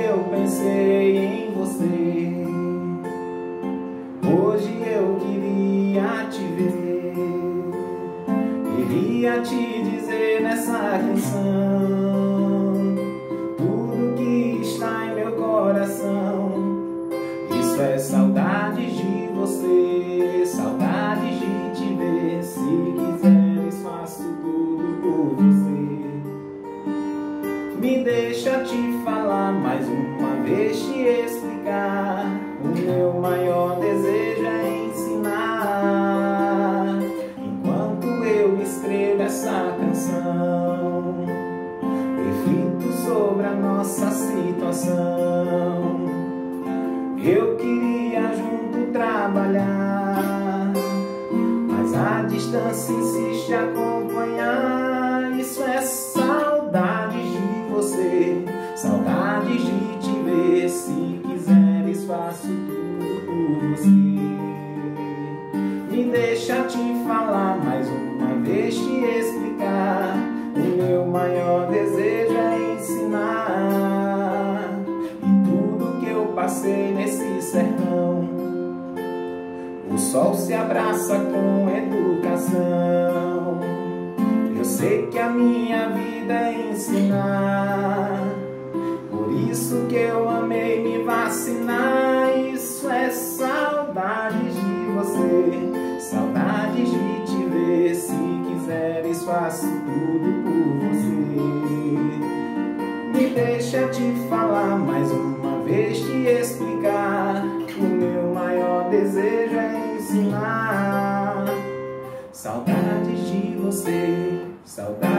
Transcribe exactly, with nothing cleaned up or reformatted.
eu pensei em você. Hoje eu queria te ver, queria te dizer nessa canção tudo que está em meu coração. Isso é saudade de você, saudade de te ver. Se quiseres faço tudo por você. Me deixa te falar mais uma vez, te explicar. O meu maior desejo é ensinar. Enquanto eu escrevo essa canção, reflito sobre a nossa situação. Eu queria junto trabalhar, mas a distância insiste a acompanhar. Isso é saudade de você, saudade de te ver. Se quiseres faço tudo por você. Me deixa te falar mais uma vez, te explicar. O meu maior desejo é ensinar. E tudo que eu passei nesse sertão, o sol se abraça com educação. Eu sei que a minha vida é ensinar, por isso que eu amei me vacinar. Isso é saudade de você, saudade de te ver. Se quiseres faço tudo por você. Me deixa te falar mais uma vez, te explicar. O meu maior desejo é ensinar. Saudade de você, saudade